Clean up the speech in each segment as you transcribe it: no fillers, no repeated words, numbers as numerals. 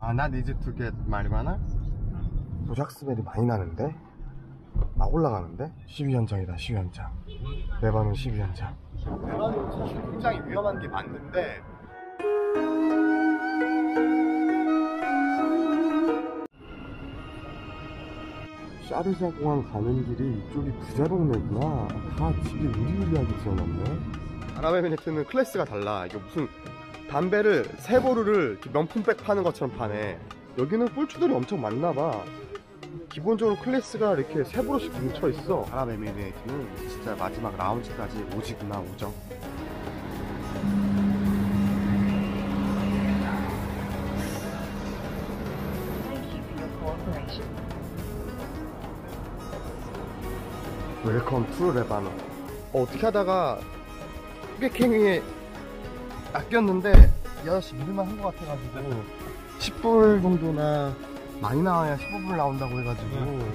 not easy to get marijuana? 도작 스멜이 많이 나는데? 막 올라가는데? 시위 현장이다, 시위 현장. 레바논 시위 현장. 레바논 사실 굉장히 위험한 게 맞는데 샤르자 공항 가는 길이 이쪽이 부자 동네구나. 다 집이 우리우리하게 지어놨네. 아랍에미리트는 클래스가 달라. 이게 무슨 담배를 세 보루를 명품백 파는 것처럼 파네. 여기는 꿀추들이 엄청 많나봐. 기본적으로 클래스가 이렇게 세 보루씩 뭉쳐있어. 아랍에미리트는 진짜 마지막 라운지까지 오지구나, 오정. 웰컴 투 레바논. 어떻게 하다가 호객행위에 아꼈는데 이 아저씨 믿을만 한 것 같아가지고 10불 정도나 많이 나와야 15불 나온다고 해가지고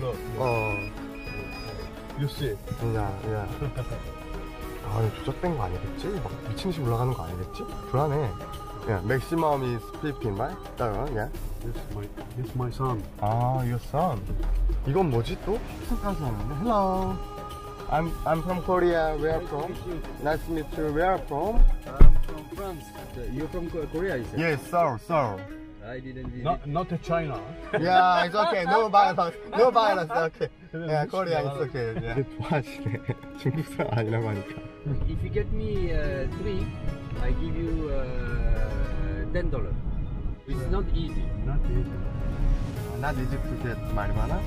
유씨 야 아 이거 조작된 거 아니겠지? 막 미친듯이 올라가는 거 아니겠지? 불안해. 야 maximum is 15, right? 야 This my son. 아 your son. 이건 뭐지 또? 식사까지 하는데. Hello, I'm from Korea. Where are you from? Nice to meet you. Where are you from? I'm from France. You're from Korea, you said? Yes, Seoul. I didn't visit. Not to China. Yeah, it's okay. No violence. No violence. Okay. Yeah, Korea is okay. Yeah. 좋아하시네. 중국 사람 아니라고 하니까. If you get me 3, I give you $10. It's not easy. Not easy. Not easy to get marijuana.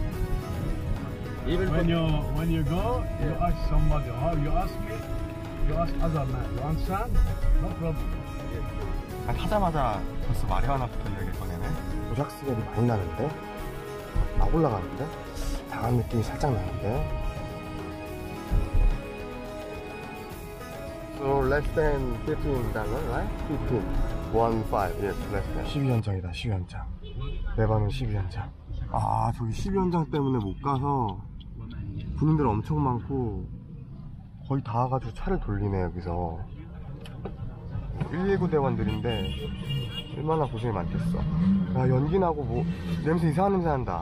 Even When you go, you ask somebody. How you ask me? You ask other man. You understand? No problem. 하자마자 벌써 마리화나부터 이야기를 꺼내네. 도작 스멜이 많이 나는데? 막 올라가는데? 당한 느낌이 살짝 나는데? So less than $15, right? 15. 15, yes, less than. 시위 현장이다, 시위 현장. 레바논 시위 현장. 아, 저기 시위 현장 때문에 못 가서 군인들 엄청 많고 거의 다 와가지고 차를 돌리네, 여기서. 119 대원들인데 얼마나 고생이 많겠어. 야, 연기 나고 뭐 냄새, 이상한 냄새 난다.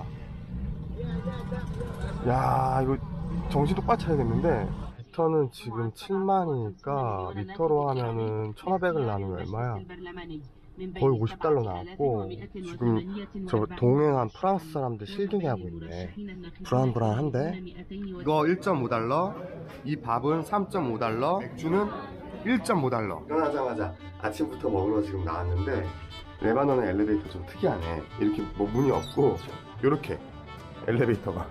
야, 이거 정신 똑바로 차야겠는데. 리터는 지금 7만이니까 리터로 하면은 1,500을 나누면 얼마야? 거의 $50 나왔고, 지금 저 동행한 프랑스 사람들 실갱이 하고 있네. 불안불안한데? 이거 $1.5, 이 밥은 $3.5, 맥주는 $1.5. 일어나자마자 아침부터 먹으러 지금 나왔는데, 레바논의 엘리베이터 좀 특이하네. 이렇게 뭐 문이 없고 요렇게 엘리베이터가.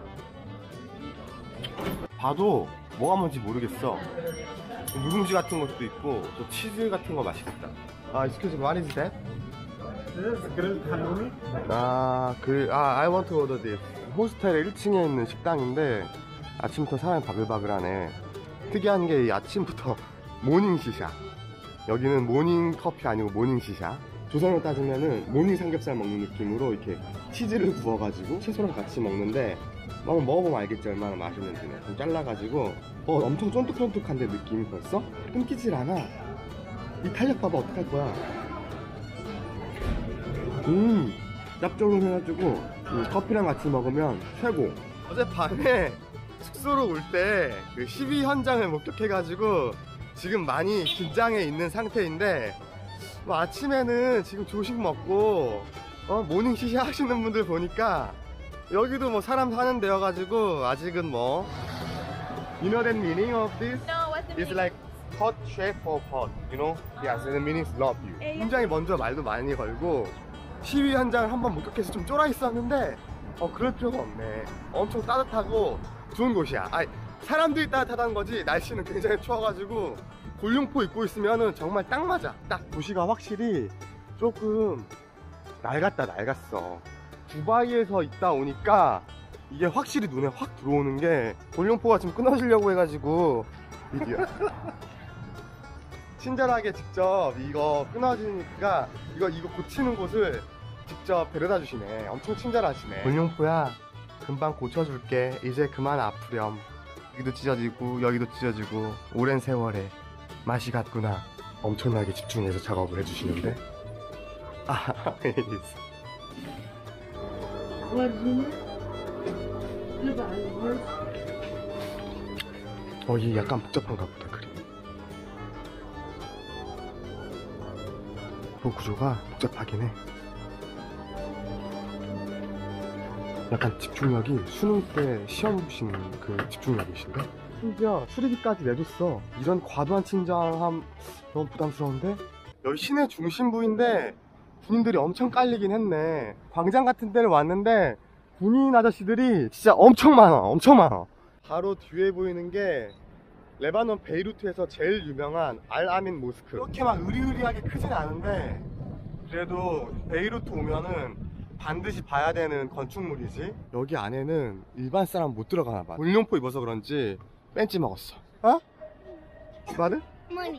봐도 뭐가 뭔지 모르겠어. 묵은지 같은 것도 있고 또 치즈 같은 거 맛있겠다. 아, excuse me, what is that? I want to order this. 호스텔의 1층에 있는 식당인데 아침부터 사람이 바글바글하네. 특이한 게 이 아침부터 모닝 시샤. 여기는 모닝 커피 아니고 모닝 시샤. 조선으로 따지면은 모닝 삼겹살 먹는 느낌으로 이렇게 치즈를 구워가지고 채소랑 같이 먹는데, 한번 먹어보면 알겠지 얼마나 맛있는지는. 좀 잘라가지고 엄청 쫀득쫀득한데 느낌이 벌써 끊기질 않아. 이 탄력 봐봐. 어떡할 거야. 짭조름해가지고 커피랑 같이 먹으면 최고. 어젯밤에 숙소로 올 때 그 시위 현장을 목격해가지고 지금 많이 긴장해 있는 상태인데, 뭐 아침에는 지금 조식 먹고 모닝 시샤 하시는 분들 보니까 여기도 뭐 사람 사는 데여가지고 아직은 뭐. You know the meaning of this? No, what's the It's meaning? like hot chef for hot, you know? Yes, the meaning is love you. 굉장히 먼저 말도 많이 걸고 시위 현장을 한번 목격해서 좀 쫄아 있었는데 그럴 필요가 없네. 엄청 따뜻하고 좋은 곳이야. 아니, 사람들이 따뜻하다는 거지 날씨는 굉장히 추워가지고 골룡포 입고 있으면은 정말 딱 맞아. 딱 도시가 확실히 조금 낡았어. 두바이에서 있다 오니까 이게 확실히 눈에 확 들어오는 게, 골룡포가 지금 끊어지려고 해가지고 미디어 친절하게 직접 이거 끊어지니까 이거 고치는 곳을 직접 데려다 주시네. 엄청 친절하시네. 골룡포야, 금방 고쳐줄게. 이제 그만 아프렴. 여기도 찢어지고 여기도 찢어지고 오랜 세월에 맛이 갔구나. 엄청나게 집중해서 작업을 해주시는데. 이게 약간 복잡한가 보다, 그림. 구조가 복잡하긴 해. 약간 집중력이 수능 때 시험 보시는 그 집중력이신데? 심지어 수리비까지 내줬어. 이런 과도한 친절함 너무 부담스러운데? 여기 시내 중심부인데 군인들이 엄청 깔리긴 했네. 광장 같은 데를 왔는데 군인 아저씨들이 진짜 엄청 많아. 엄청 많아. 바로 뒤에 보이는 게 레바논 베이루트에서 제일 유명한 알-아민 모스크. 그렇게 막 으리으리하게 크진 않은데 그래도 베이루트 오면은 반드시 봐야 되는 건축물이지. 여기 안에는 일반 사람 못 들어가나 봐. 군용포 입어서 그런지 뺀지 먹었어. 어? 말은? Money.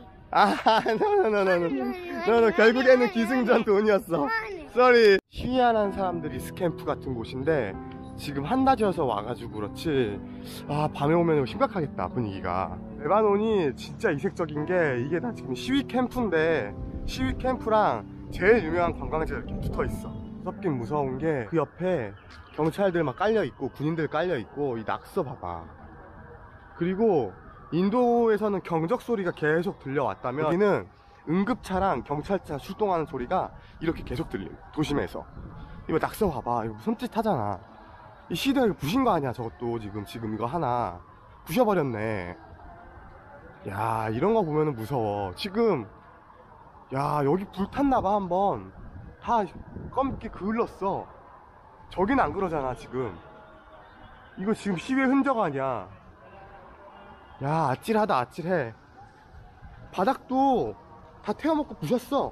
no. 결국에는 기승전 돈이었어. Sorry. 희한한 사람들이 스캠프 같은 곳인데 지금 한낮이어서 와가지고 그렇지. 밤에 오면 심각하겠다, 분위기가. 레바논이 진짜 이색적인 게 이게 다 지금 시위 캠프인데 시위 캠프랑 제일 유명한 관광지가 이렇게 붙어 있어. 무섭긴 무서운 게 그 옆에 경찰들 막 깔려 있고 군인들 깔려 있고 이 낙서 봐봐. 그리고 인도에서는 경적 소리가 계속 들려왔다면 여기는 응급차랑 경찰차 출동하는 소리가 이렇게 계속 들림. 도심에서. 이거 낙서 봐봐. 이거 손짓하잖아. 이 시대를 부신 거 아니야, 저것도. 지금 이거 하나 부셔버렸네. 야, 이런 거 보면은 무서워. 지금 야, 여기 불탔나봐. 한번 다 검게 그을렀어. 저긴 안 그러잖아. 지금 이거 지금 시위의 흔적 아니야. 야, 아찔하다. 아찔해. 바닥도 다 태워먹고 부셨어.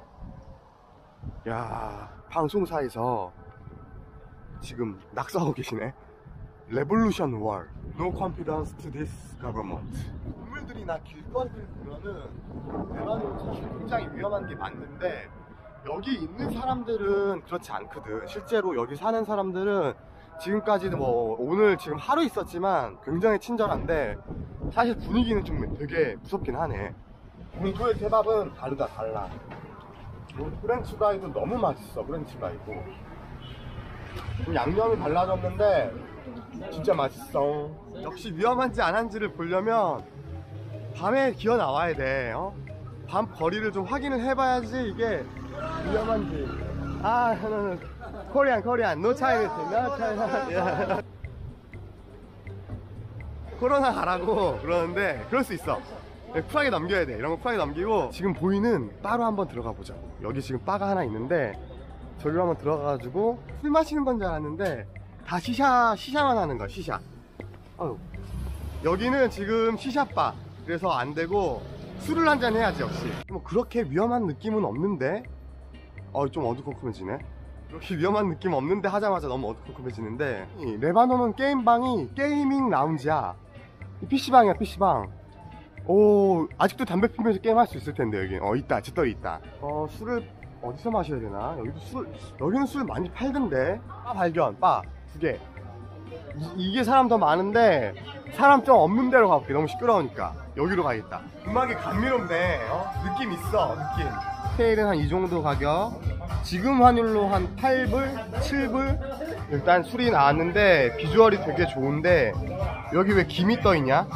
야, 방송사에서 지금 낙서하고 계시네. Revolution War. No confidence to this government. 동물들이나 길거리를 보면은 레바논은 사실 굉장히 위험한 게 맞는데 여기 있는 사람들은 그렇지 않거든. 실제로 여기 사는 사람들은 지금까지도 뭐 오늘 지금 하루 있었지만 굉장히 친절한데 사실 분위기는 좀 되게 무섭긴 하네. 인도의 케밥은 다르다. 달라. 프렌치 프라이도 너무 맛있어. 프렌치 프라이도 양념이 달라졌는데 진짜 맛있어. 역시 위험한지 안 한지를 보려면 밤에 기어 나와야 돼. 밤 거리를 좀 확인을 해봐야지 이게 위험한지. 코리안 no Chinese, no China. 코로나 가라고 그러는데 그럴 수 있어. 쿨하게 넘겨야 돼. 이런 거 쿨하게 넘기고. 지금 보이는 바로 한번 들어가 보자. 여기 지금 바가 하나 있는데 저기로 한번 들어가가지고 술 마시는 건 줄 알았는데 다 시샤만 하는 거야. 시샤. 여기는 지금 시샤바. 그래서 안 되고 술을 한잔 해야지. 역시 뭐 그렇게 위험한 느낌은 없는데 좀 어두컴컴해지네. 그렇게 위험한 느낌 없는데 하자마자 너무 어두컴컴해지는데 이 레바논은 게임방이 게이밍 라운지야. 이 PC방이야. PC방. 오, 아직도 담배 피우면서 게임할 수 있을 텐데 여기. 있다. 짓떨이 있다. 술을 어디서 마셔야 되나? 여기는 술 많이 팔던데. 바 발견. 바 2개. 이게 사람 더 많은데 사람 좀 없는 데로 가볼게. 너무 시끄러우니까. 여기로 가겠다. 음악이 감미롭네. 느낌 있어. 느낌. 스테일은 한 이 정도 가격. 지금 환율로 한 8불? 7불? 일단 술이 나왔는데 비주얼이 되게 좋은데 여기 왜 김이 떠있냐?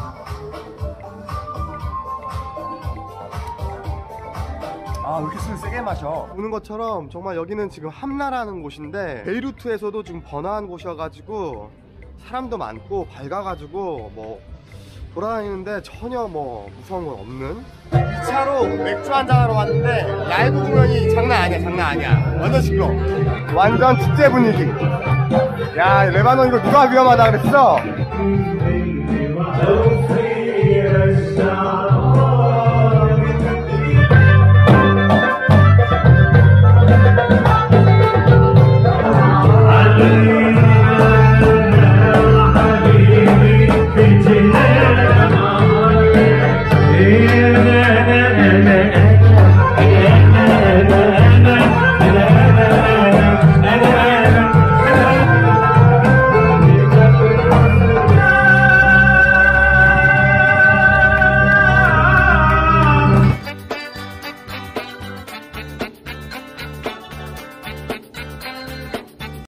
왜 이렇게 술 세게 마셔? 보는 것처럼 정말 여기는 지금 함나라는 곳인데 베이루트에서도 지금 번화한 곳이어가지고 사람도 많고 밝아가지고 뭐 돌아다니는데 전혀 뭐 무서운 건 없는. 2차로 맥주 한잔하러 왔는데 라이브 공연이 장난 아니야. 완전 시끄러워. 완전 축제 분위기. 야, 레바논 이거 누가 위험하다 그랬어?